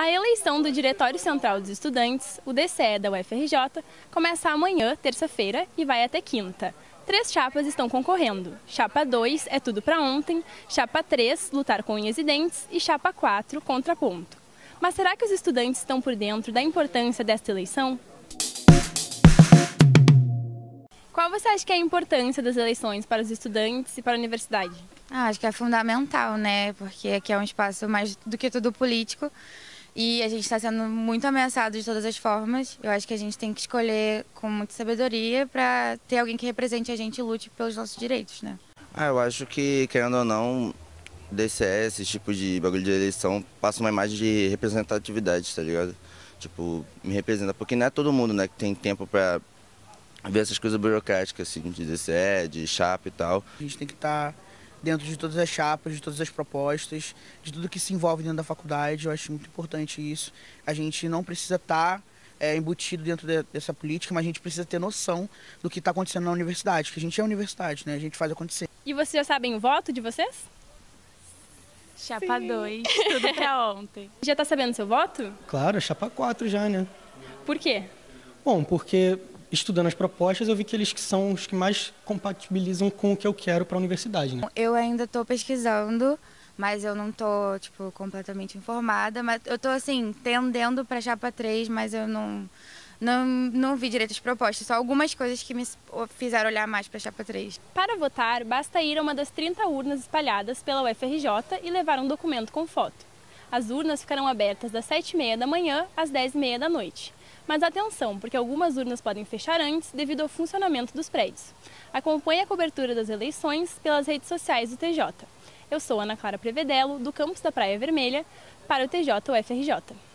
A eleição do Diretório Central dos Estudantes, o DCE da UFRJ, começa amanhã, terça-feira, e vai até quinta. 3 chapas estão concorrendo. Chapa 2 é tudo para ontem, chapa 3, lutar com unhas e dentes, e chapa 4, contraponto. Mas será que os estudantes estão por dentro da importância desta eleição? Qual você acha que é a importância das eleições para os estudantes e para a universidade? Acho que é fundamental, né? Porque aqui é um espaço mais do que tudo político e a gente está sendo muito ameaçado de todas as formas. Eu acho que a gente tem que escolher com muita sabedoria para ter alguém que represente a gente e lute pelos nossos direitos, né? Eu acho que, querendo ou não, DCE, esse tipo de bagulho de eleição, passa uma imagem de representatividade, tá ligado? Tipo, me representa, porque não é todo mundo, né, que tem tempo pra ver essas coisas burocráticas, assim, de DCE, de chapa e tal. A gente tem que estar dentro de todas as chapas, de todas as propostas, de tudo que se envolve dentro da faculdade. Eu acho muito importante isso. A gente não precisa estar embutido dentro dessa política, mas a gente precisa ter noção do que está acontecendo na universidade, que a gente é universidade, né? A gente faz acontecer. E vocês já sabem o voto de vocês? Chapa 2, tudo pra ontem. Já está sabendo seu voto? Claro, chapa 4 já, né? Por quê? Bom, porque estudando as propostas eu vi que eles são os que mais compatibilizam com o que eu quero para a universidade, né? Eu ainda estou pesquisando, mas eu não estou completamente informada. Mas eu estou, assim, tendendo para chapa 3, mas eu não vi direito as propostas. Só algumas coisas que me fizeram olhar mais para chapa 3. Para votar, basta ir a uma das 30 urnas espalhadas pela UFRJ e levar um documento com foto. As urnas ficarão abertas das 7h30 da manhã às 10h30 da noite. Mas atenção, porque algumas urnas podem fechar antes devido ao funcionamento dos prédios. Acompanhe a cobertura das eleições pelas redes sociais do TJ. Eu sou Ana Clara Prevedelo, do campus da Praia Vermelha, para o TJ UFRJ.